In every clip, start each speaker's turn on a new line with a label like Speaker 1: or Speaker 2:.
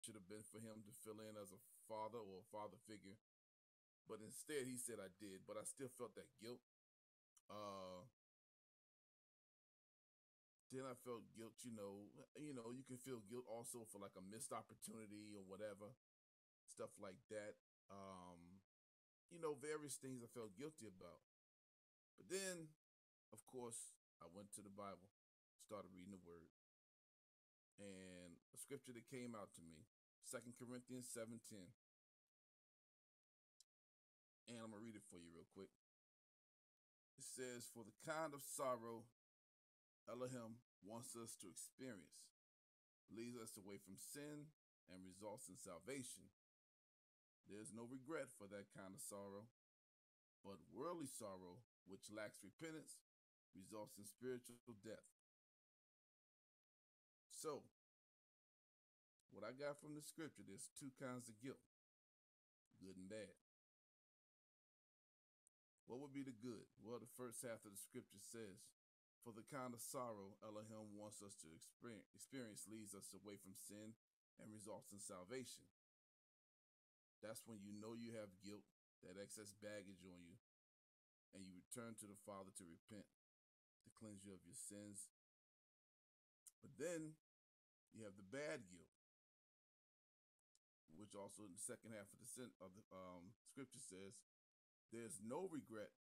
Speaker 1: should have been for him to fill in as a father or a father figure. But instead, he said, I did, but I still felt that guilt. Uh, then I felt guilt, you can feel guilt also for like a missed opportunity or whatever, stuff like that. Various things I felt guilty about. But then, of course, I went to the Bible, started reading the word, and a scripture that came out to me, 2 Corinthians 7:10. And I'm gonna read it for you real quick. It says, "For the kind of sorrow Elohim wants us to experience leads us away from sin and results in salvation. There's no regret for that kind of sorrow, but worldly sorrow, which lacks repentance, results in spiritual death." So, what I got from the scripture, there's two kinds of guilt, good and bad. What would be the good? Well, the first half of the scripture says, "For the kind of sorrow Elohim wants us to experience leads us away from sin and results in salvation." That's when you know you have guilt, that excess baggage on you, and you return to the Father to repent, to cleanse you of your sins. But then you have the bad guilt, which also in the second half of the scripture says, "There's no regret,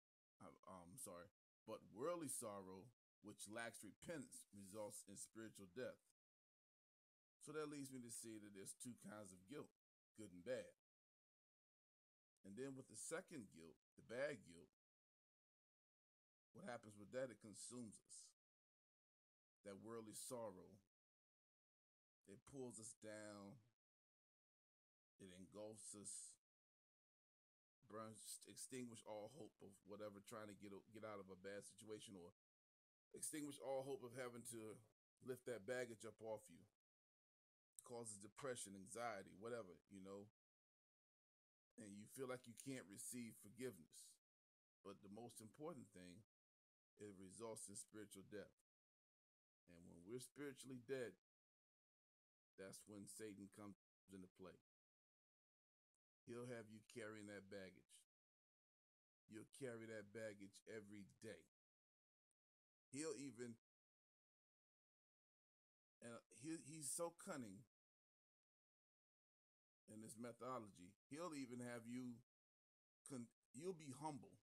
Speaker 1: but worldly sorrow, which lacks repentance, results in spiritual death." So that leads me to see that there's two kinds of guilt, good and bad. And then with the second guilt, the bad guilt, what happens with that? It consumes us. That worldly sorrow, it pulls us down, it engulfs us, burns, extinguish all hope of whatever, trying to get out of a bad situation, or extinguish all hope of having to lift that baggage up off you. It causes depression, anxiety, whatever. And you feel like you can't receive forgiveness. But the most important thing, it results in spiritual death. And when we're spiritually dead, that's when Satan comes into play. He'll have you carrying that baggage. You'll carry that baggage every day. He'll even, and he's so cunning in his methodology, he'll even have you'll be humble,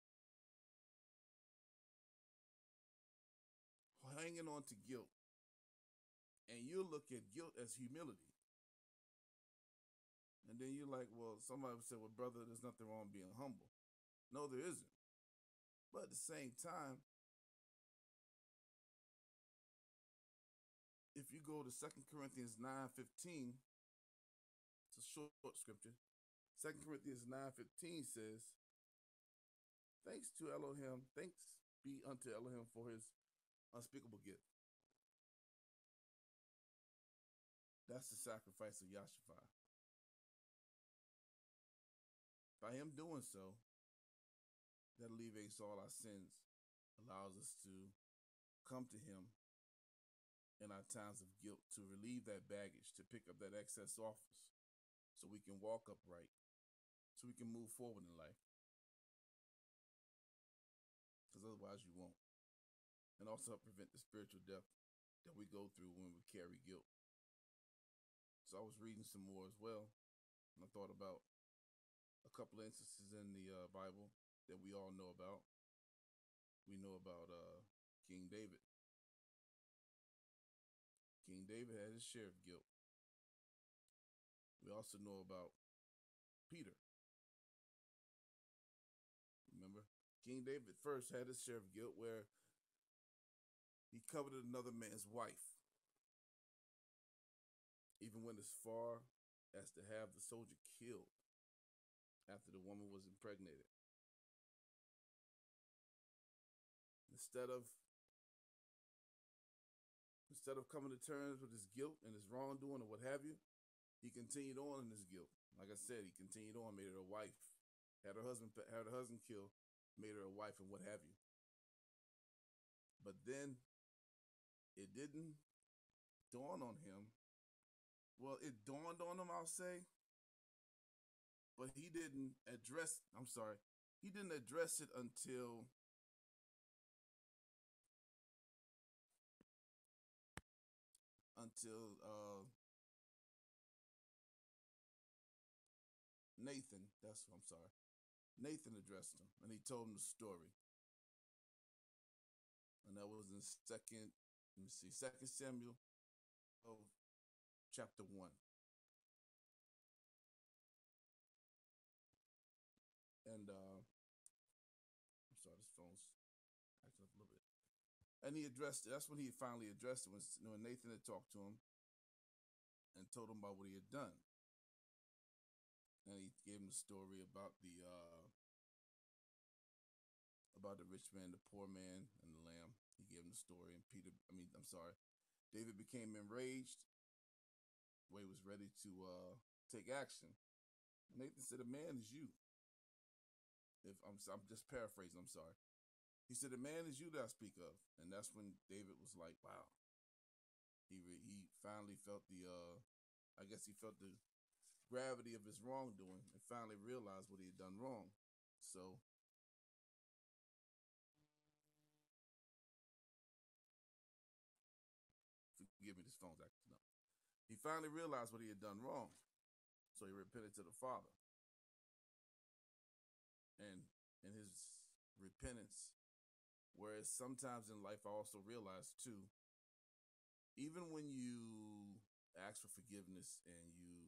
Speaker 1: hanging on to guilt, and you'll look at guilt as humility. And then you're like, well, somebody would say, well, brother, there's nothing wrong being humble. No, there isn't. But at the same time, if you go to 2 Corinthians 9:15, it's a short scripture. 2 Corinthians 9:15 says, "Thanks to Elohim, thanks be unto Elohim for his unspeakable gift." That's the sacrifice of Yahshua. By him doing so, that alleviates all our sins, allows us to come to him in our times of guilt, to relieve that baggage, to pick up that excess off us, so we can walk upright, so we can move forward in life. Because otherwise you won't. And also help prevent the spiritual death that we go through when we carry guilt. So I was reading some more as well, and I thought about a couple of instances in the Bible that we all know about. We know about King David. King David had his share of guilt. We also know about Peter. Remember, King David first had his share of guilt where he coveted another man's wife, even went as far as to have the soldier killed after the woman was impregnated. Instead of coming to terms with his guilt and his wrongdoing or what have you, he continued on in his guilt. Like I said, he continued on, made her a wife, had her husband killed, made her a wife, and what have you. But then it didn't dawn on him Well, it dawned on him, I'll say, but he didn't address. I'm sorry, he didn't address it until Nathan. I'm sorry. Nathan addressed him, and he told him the story, and that was in second. Let me see, Second Samuel, of chapter 1. And I'm sorry, this phone's acting up a little bit. And he addressed it. That's when he finally addressed it, when Nathan had talked to him and told him about what he had done. And he gave him the story about the rich man, the poor man, and the lamb. He gave him the story, and David became enraged where he was ready to take action. Nathan said, "A man is you." If I'm just paraphrasing, I'm sorry. He said, "A man is you that I speak of," and that's when David was like, "Wow." He finally felt I guess he felt the gravity of his wrongdoing and finally realized what he had done wrong. So forgive me, this phone's acting up. He finally realized what he had done wrong, so he repented to the Father, and in his repentance, whereas sometimes in life I also realized too, even when you ask for forgiveness and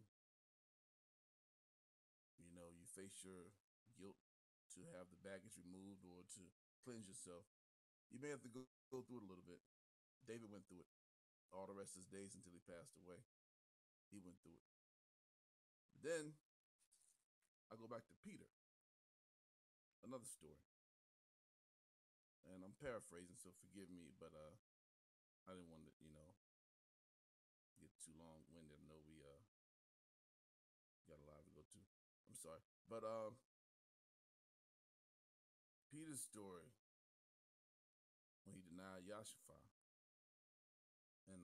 Speaker 1: you face your guilt to have the baggage removed or to cleanse yourself, you may have to go through it a little bit. David went through it all the rest of his days until he passed away. He went through it. But then I go back to Peter, another story, and I'm paraphrasing, so forgive me, but I didn't want to get too long winded. I know we got a lot to go to. I'm sorry, but Peter's story when he denied Yahshua, and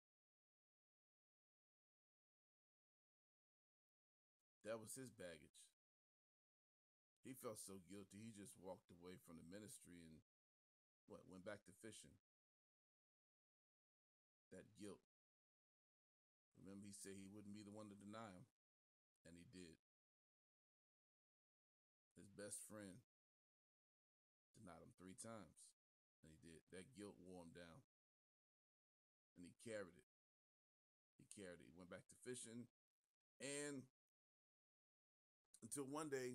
Speaker 1: that was his baggage. He felt so guilty, he just walked away from the ministry and went back to fishing. That guilt. Remember, he said he wouldn't be the one to deny him, and he did. His best friend denied him 3 times, and he did. That guilt wore him down, and he carried it. He went back to fishing, and until one day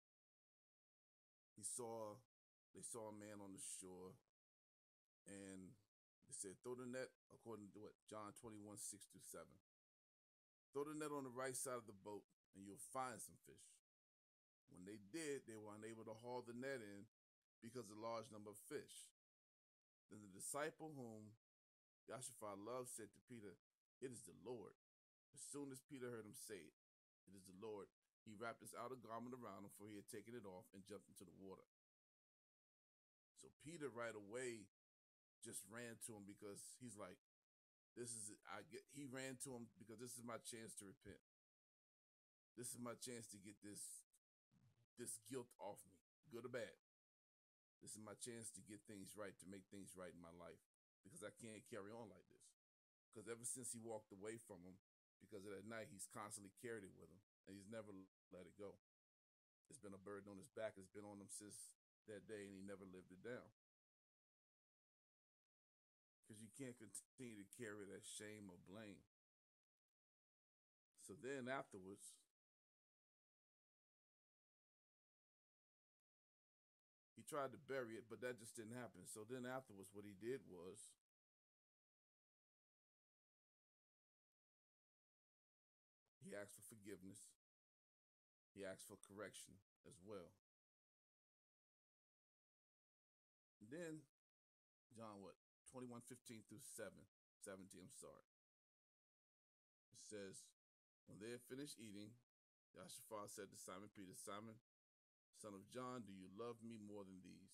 Speaker 1: they saw a man on the shore, and they said, "Throw the net," according to what John 21:6-7. "Throw the net on the right side of the boat, and you'll find some fish." When they did, they were unable to haul the net in because of the large number of fish. Then the disciple whom Yahshua loved said to Peter, "It is the Lord." As soon as Peter heard him say it, "It is the Lord," he wrapped his outer garment around him, for he had taken it off, and jumped into the water. So Peter right away just ran to him because he's like, he ran to him because this is my chance to repent. This is my chance to get this guilt off me, good or bad. This is my chance to get things right, to make things right in my life, because I can't carry on like this. Because ever since he walked away from him, because of that night, he's constantly carried it with him, and he's never let it go. It's been a burden on his back. It's been on him since that day, and he never lived it down. Because you can't continue to carry that shame or blame. So then afterwards, he tried to bury it, but that just didn't happen. So then afterwards, what he did was he asked for forgiveness. He asked for correction as well. And then John 21:15-17. I'm sorry. It says, when they had finished eating, Yahshua said to Simon Peter, "Simon, son of John, do you love me more than these?"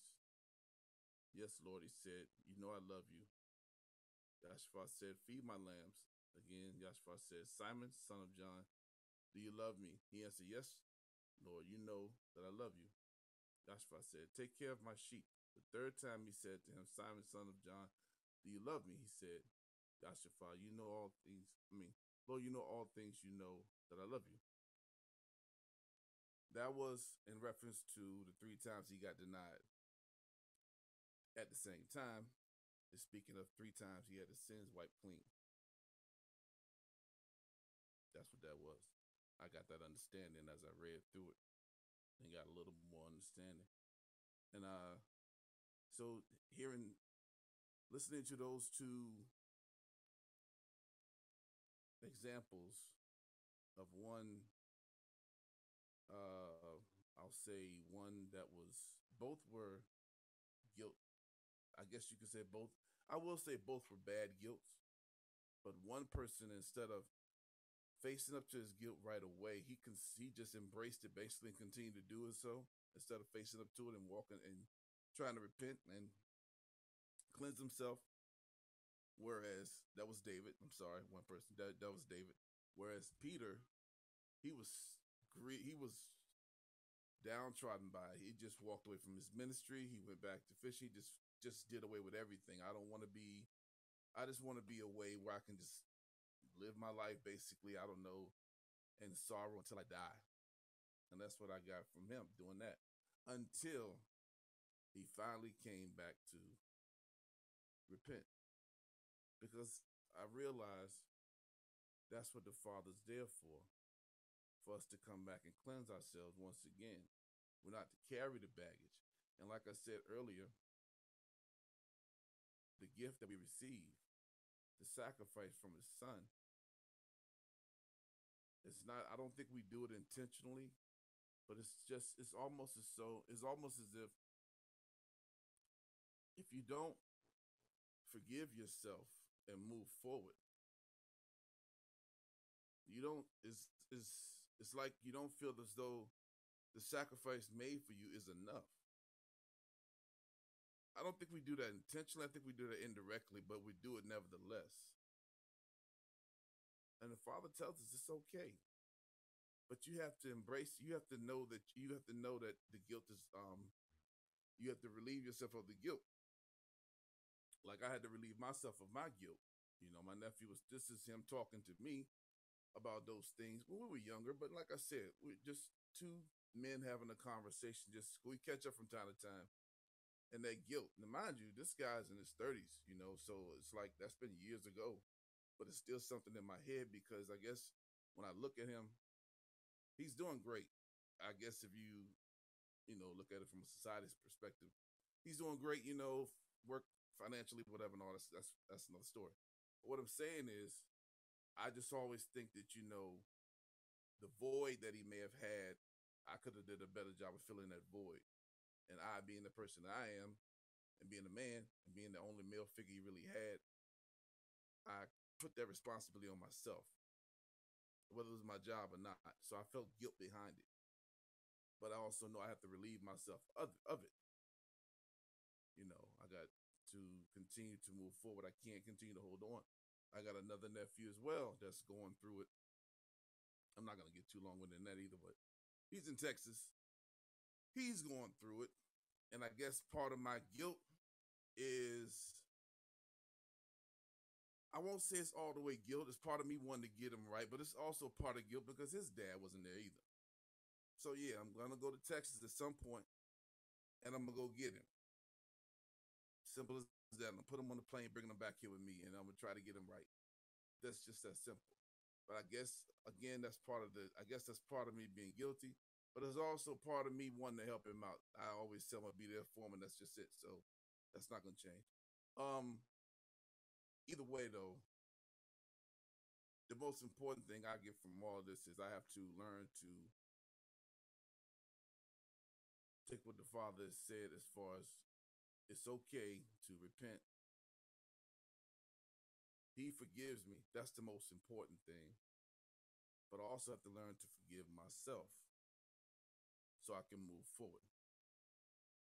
Speaker 1: "Yes, Lord," he said. "You know I love you." Yahshua said, "Feed my lambs." Again, Yahshua said, Simon, son of John, do you love me? He answered, yes, Lord, you know that I love you. Yahshua said, take care of my sheep. The third time he said to him, Simon, son of John, do you love me? He said, Yahshua, you know all things. Lord, you know all things, you know that I love you. That was in reference to the 3 times he got denied. At the same time, it's speaking of 3 times he had his sins wiped clean. That's what that was. I got that understanding as I read through it and got a little more understanding. And so listening to those 2 examples of one, I'll say one that was, both were guilt. I guess you could say both. I will say both were bad guilts, but one person, instead of facing up to his guilt right away, he just embraced it basically and continued to do it. So instead of facing up to it and walking and trying to repent and cleanse himself, whereas that was David. I'm sorry, one person that was David. Whereas Peter, he was downtrodden by it. He just walked away from his ministry. He went back to fishing. He just did away with everything. I just want to be away where I can just live my life basically, I don't know, in sorrow until I die. And that's what I got from him doing that, until he finally came back to repent. Because I realized that's what the Father's there for us to come back and cleanse ourselves once again. We're not to carry the baggage. And like I said earlier, the gift that we receive, the sacrifice from his son, I don't think we do it intentionally, but it's almost as if you don't forgive yourself and move forward, it's like you don't feel as though the sacrifice made for you is enough. I don't think we do that intentionally. I think we do that indirectly, but we do it nevertheless. And the Father tells us it's okay. But you have to embrace, you have to know that the guilt is you have to relieve yourself of the guilt. Like I had to relieve myself of my guilt. You know, my nephew this is him talking to me about those things when we were younger. But like I said, we're just 2 men having a conversation. Just we catch up from time to time. And that guilt. Now, mind you, this guy's in his 30s, you know, so it's like that's been years ago. But it's still something in my head because I guess when I look at him, he's doing great. I guess if you look at it from a society's perspective, he's doing great, work financially, whatever, and all that's another story. But what I'm saying is, I just always think that, the void that he may have had, I could have did a better job of filling that void. And I, being the person that I am, and being a man, and being the only male figure he really had, I put that responsibility on myself, whether it was my job or not. So I felt guilt behind it. But I also know I have to relieve myself of it. I got to continue to move forward. I can't continue to hold on. I got another nephew as well that's going through it. I'm not going to get too long-winded in that either, but he's in Texas. He's going through it. And I guess part of my guilt is, I won't say it's all the way guilt. It's part of me wanting to get him right, but it's also part of guilt because his dad wasn't there either. So yeah, I'm going to go to Texas at some point, and I'm going to go get him. Simple as that. I'm going to put him on the plane, bring him back here with me, and I'm going to try to get him right. That's just that simple. But I guess, again, that's part of me being guilty, but it's also part of me wanting to help him out. I always tell him I'll be there for him, and that's just it. So that's not going to change. Either way, though, the most important thing I get from all of this is I have to learn to take what the Father has said as far as it's okay to repent. He forgives me. That's the most important thing. But I also have to learn to forgive myself so I can move forward.